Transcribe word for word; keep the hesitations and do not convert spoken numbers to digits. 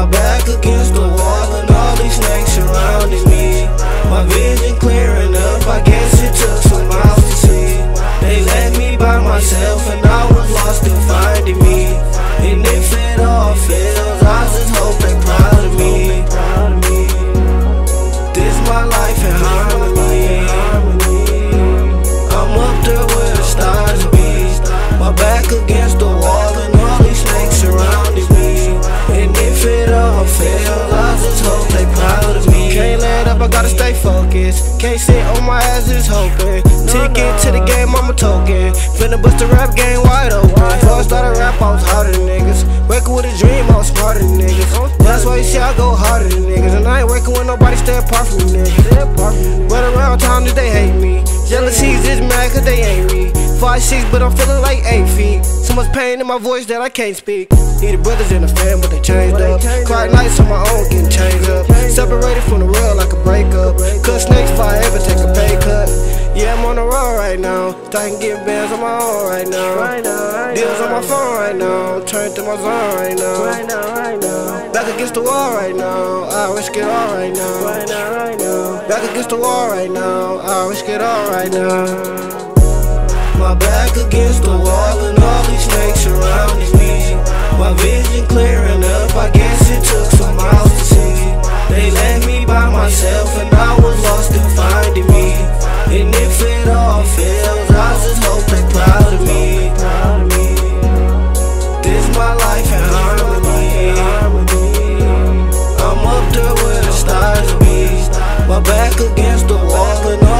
My back against the wall and all these snakes surrounding me. My vision clearing up, I guess it took some miles to see. They left me by myself and I was lost in finding me. And if it all fails, I just hope they proud of me. This my life in harmony. I'm up there where the stars be. My back against the wall and all these snakes surrounding me. And if it all fails, I just hope they proud of me. Can't let up, I gotta stay focused. Can't sit on my ass just hoping. Ticket to the game, I'm a token. Finna bust the rap game wide open. Before I started rap, I was harder than niggas. Working with a dream, I was smarter than niggas. That's why you see I go harder than niggas. And I ain't working with nobody, stay apart from me, niggas. But around town, they hate me. Jealousy's is mad cause they ain't me. Five six, but I'm feeling like eight feet. So much pain in my voice that I can't speak. Needed brothers in the fam, but they changed up. Cried nights on my own, getting changed up. Separated from the real like a breakup. Cut snakes if I ever take a pay cut. Yeah, I'm on the road right now. Thinking getting bands on my own right now. Deals on my phone right now. Turn to my zone right now. Back against the wall right now. I risk it all right now. Back against the wall right now. I risk it all right now. My back against the wall and all these snakes surrounding me. My vision clearing up, I guess it took some miles to see. They left me by myself and I was lost in finding me. And if it all fails, I just hope they proud of me. This my life in harmony. I'm up there where the stars be. My back against the wall and all